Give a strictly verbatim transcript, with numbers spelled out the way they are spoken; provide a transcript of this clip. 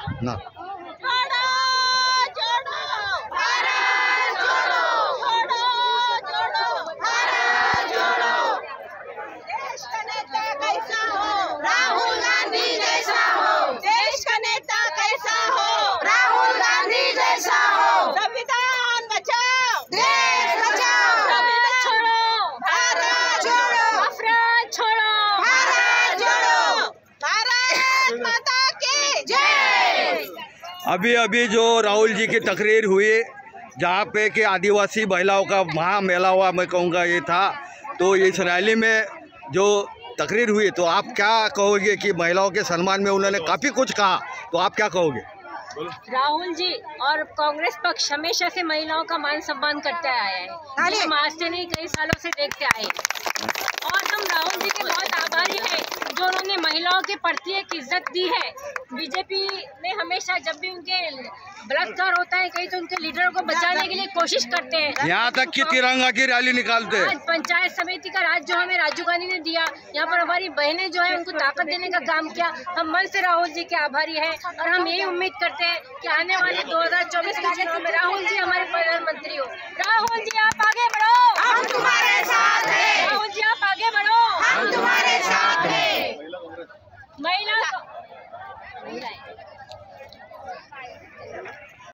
ना। राहुल गांधी जैसा हो, देश का नेता कैसा हो, राहुल गांधी जैसा हो। संविधान बचाओ, देश बचाओ, संविधान छोड़ो, भारत छोड़ो, नफरत छोड़ो, भारत जोड़ो, भारत माता की जय। अभी अभी जो राहुल जी की तकरीर हुई जहाँ पे कि आदिवासी महिलाओं का महा मेला हुआ, मैं कहूँगा ये था, तो इस रैली में जो तकरीर हुई तो आप क्या कहोगे कि महिलाओं के सम्मान में उन्होंने काफ़ी कुछ कहा, तो आप क्या कहोगे? राहुल जी और कांग्रेस पक्ष हमेशा से महिलाओं का मान सम्मान करते आया है, हम आज से नहीं कई सालों से देखते आए और हम राहुल जी के बहुत आभारी हैं जो उन्होंने महिलाओं के प्रति एक इज्जत दी है। बीजेपी ने हमेशा जब भी उनके बलात्कार होता है कहीं तो उनके लीडरों को बचाने के लिए कोशिश करते हैं, यहाँ तक कि तिरंगा की रैली निकालते हैं। आज पंचायत समिति का राज जो हमें राजीव गांधी ने दिया, यहाँ पर हमारी बहनें जो है उनको ताकत देने का काम किया। हम मन से राहुल जी के आभारी हैं और हम यही उम्मीद करते हैं कि आने वाले दो हज़ार चौबीस के चुनाव में राहुल जी हमारे प्रधानमंत्री हो। राहुल जी आप आगे बढ़ो, हम तुम्हारे साथ हैं। राहुल जी आप